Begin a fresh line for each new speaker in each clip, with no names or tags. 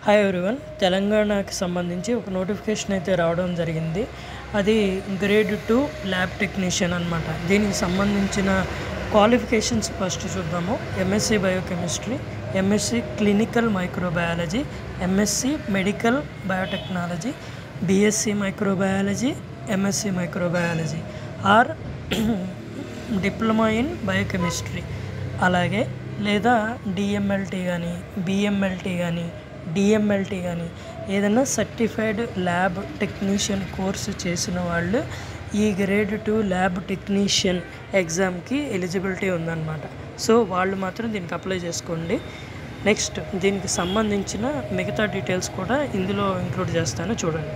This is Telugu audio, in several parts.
హాయ్ ఎవ్రీవన్, తెలంగాణకి సంబంధించి ఒక నోటిఫికేషన్ అయితే రావడం జరిగింది. అది గ్రేడ్ 2 ల్యాబ్ టెక్నీషియన్ అనమాట. దీనికి సంబంధించిన క్వాలిఫికేషన్స్ ఫస్ట్ చూద్దాము. MSc biochemistry, MSc clinical microbiology, MSc medical biotechnology, BSc microbiology, MSc microbiology or diploma in biochemistry, అలాగే లేదా డిఎంఎల్టీ కానీ, బిఎంఎల్టీ కానీ, డిఎంఎల్టీ కానీ ఏదైనా సర్టిఫైడ్ ల్యాబ్ టెక్నీషియన్ కోర్సు చేసిన వాళ్ళు ఈ గ్రేడ్ 2 ల్యాబ్ టెక్నీషియన్ ఎగ్జామ్కి ఎలిజిబిలిటీ ఉందన్నమాట. సో వాళ్ళు మాత్రం దీనికి అప్లై చేసుకోండి. నెక్స్ట్ దీనికి సంబంధించిన మిగతా డీటెయిల్స్ కూడా ఇందులో ఇంక్లూడ్ చేస్తాను, చూడండి.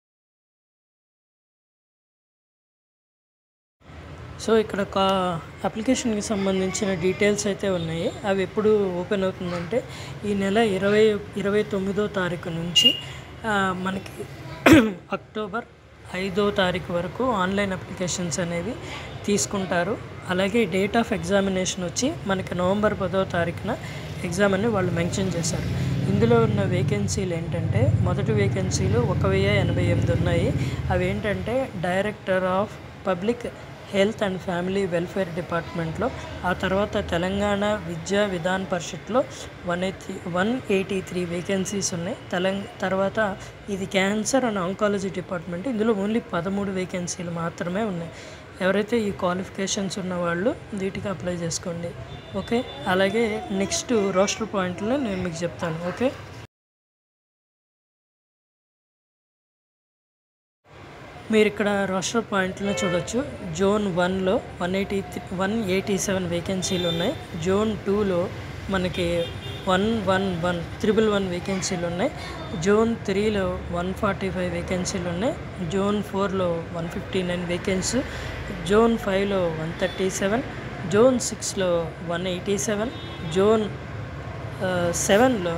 సో ఇక్కడ అప్లికేషన్కి సంబంధించిన డీటెయిల్స్ అయితే ఉన్నాయి. అవి ఎప్పుడు ఓపెన్ అవుతుందంటే ఈ నెల 29వ తారీఖు నుంచి మనకి అక్టోబర్ 5వ తారీఖు వరకు ఆన్లైన్ అప్లికేషన్స్ అనేవి తీసుకుంటారు. అలాగే డేట్ ఆఫ్ ఎగ్జామినేషన్ వచ్చి మనకి నవంబర్ 10వ తారీఖున ఎగ్జామ్ అని వాళ్ళు మెన్షన్ చేశారు. ఇందులో ఉన్న వేకెన్సీలు ఏంటంటే మొదటి వేకెన్సీలు 1088 ఉన్నాయి. అవి ఏంటంటే director of public health and family welfare డిపార్ట్మెంట్లో, ఆ తర్వాత తెలంగాణ విద్యా విధాన పరిషత్లో 183 వేకెన్సీస్ ఉన్నాయి. తర్వాత ఇది క్యాన్సర్ అండ్ ఆంకాలజీ డిపార్ట్మెంట్, ఇందులో ఓన్లీ 13 వేకెన్సీలు మాత్రమే ఉన్నాయి. ఎవరైతే ఈ క్వాలిఫికేషన్స్ ఉన్న వాళ్ళు వీటికి అప్లై చేసుకోండి. ఓకే, అలాగే నెక్స్ట్ రోస్టర్ పాయింట్లు నేను మీకు చెప్తాను. ఓకే, మీరు ఇక్కడ రోస్టర్ పాయింట్లను చూడొచ్చు. జోన్ 1లో 187 వేకెన్సీలు ఉన్నాయి. జోన్ 2లో మనకి 111 వేకెన్సీలు ఉన్నాయి. జోన్ 3లో 145 వేకెన్సీలు ఉన్నాయి. జోన్ 4లో 159 వేకెన్సీ, జోన్ 5లో 137, జోన్ 6లో 187, జోన్ 7లో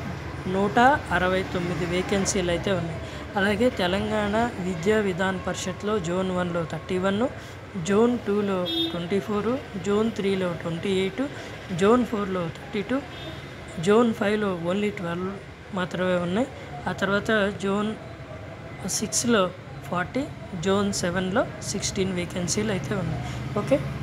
169 వేకెన్సీలు అయితే ఉన్నాయి. అలాగే తెలంగాణ విద్యా విధాన పరిషత్లో జోన్ 1లో 31, జోన్ 2లో 24, జోన్ 3లో 28, జోన్ 4లో 32, జోన్ 5లో ఓన్లీ 12 మాత్రమే ఉన్నాయి. ఆ తర్వాత జోన్ 6లో 40, జోన్ 7లో 16 వేకెన్సీలు అయితే ఉన్నాయి. ఓకే.